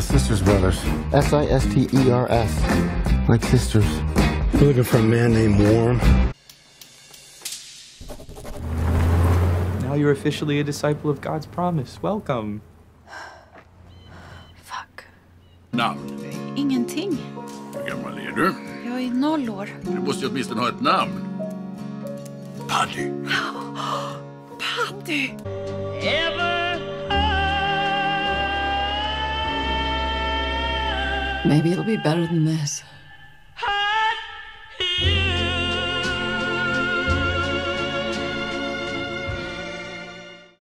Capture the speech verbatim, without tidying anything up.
the Sisters Brothers. S I S T E R S. Like sisters. We're looking for a man named Warm. Now you're officially a disciple of God's promise. Welcome. Fuck. Namn? Ingenting. Hur gammal är du? Jag är noll år. Du måste ju åtminstone ha ett namn. Paddy. Paddy! Maybe it'll be better than this.